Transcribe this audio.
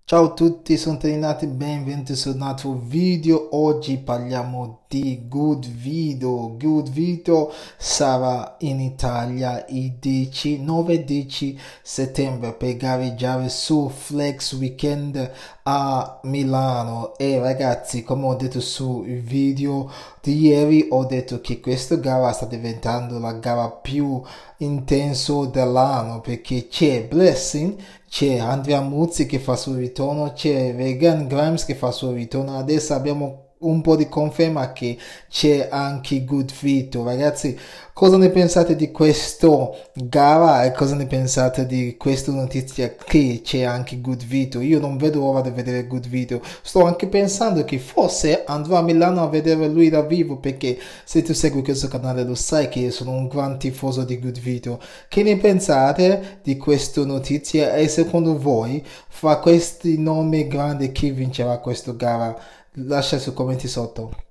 Ciao a tutti, sono Trinati, benvenuti su un altro video. Oggi parliamo di Good Video. Good Video sarà in Italia il 9-10 settembre per gareggiare su Flex Weekend a Milano. E ragazzi, come ho detto sul video di ieri, ho detto che questa gara sta diventando la gara più intensa dell'anno perché c'è Blessing, c'è Andrea Muzzi che fa il suo ritorno, c'è Regan Grimes che fa il suo ritorno. Adesso abbiamo un po' di conferma che c'è anche Good Vito. Ragazzi, cosa ne pensate di questo gara e cosa ne pensate di questa notizia che c'è anche Good Vito? Io non vedo ora di vedere Good Vito. Sto anche pensando che forse andrò a Milano a vedere lui da vivo, perché se tu segui questo canale lo sai che io sono un gran tifoso di Good Vito. Che ne pensate di questa notizia e secondo voi fra questi nomi grandi chi vincerà questa gara? Lascia sui commenti sotto.